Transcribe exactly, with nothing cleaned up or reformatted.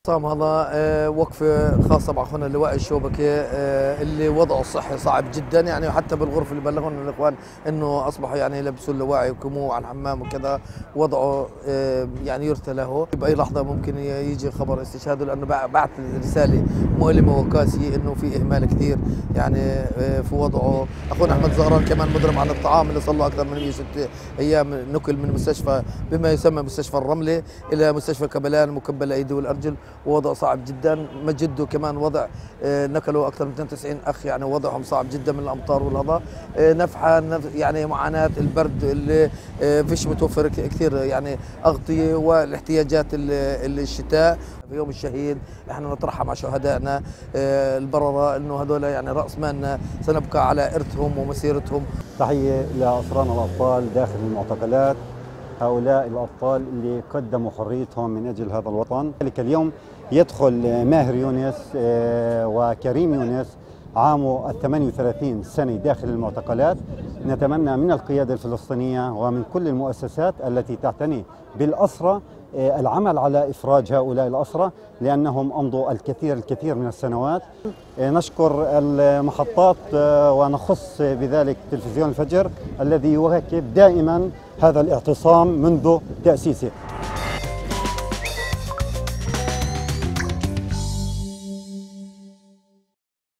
صام هذا آه، وقفة خاصة مع أخونا اللواء الشوبكي آه، اللي وضعه الصحي صعب جدا، يعني حتى بالغرفة اللي بلغونا الإخوان إنه أصبحوا يعني يلبسوا اللواعي ويقوموا على الحمام وكذا، وضعه آه، يعني يرثى له بأي لحظة ممكن يجي خبر استشهاده، لأنه بعت رسالة مؤلمة وقاسية إنه في إهمال كثير يعني آه، في وضعه. أخونا أحمد زهران كمان مجرم عن الطعام اللي صار له أكثر من مئة وستة أيام، نقل من مستشفى بما يسمى مستشفى الرملة إلى مستشفى كبلان مكبل الأيدي والأرجل، ووضع صعب جدا. مجده كمان وضع آه، نقلوا اكثر من اثنين وتسعين اخ، يعني وضعهم صعب جدا من الامطار والهضا. آه، نفحه يعني معاناه البرد اللي آه، فيش متوفر كثير يعني اغطيه والاحتياجات الشتاء. في يوم الشهيد احنا نترحم على شهدائنا آه، البرره، انه هذول يعني راس مالنا، سنبقى على ارثهم ومسيرتهم. تحيه لاسرانا الابطال داخل المعتقلات، هؤلاء الأبطال اللي قدموا حريتهم من أجل هذا الوطن. ذلك اليوم يدخل ماهر يونس وكريم يونس عامه الثمانية وثلاثين سنة داخل المعتقلات. نتمنى من القيادة الفلسطينية ومن كل المؤسسات التي تعتني بالأسرى العمل على إفراج هؤلاء الأسرى، لأنهم أمضوا الكثير الكثير من السنوات. نشكر المحطات ونخص بذلك تلفزيون الفجر الذي يواكب دائما هذا الاعتصام منذ تأسيسه.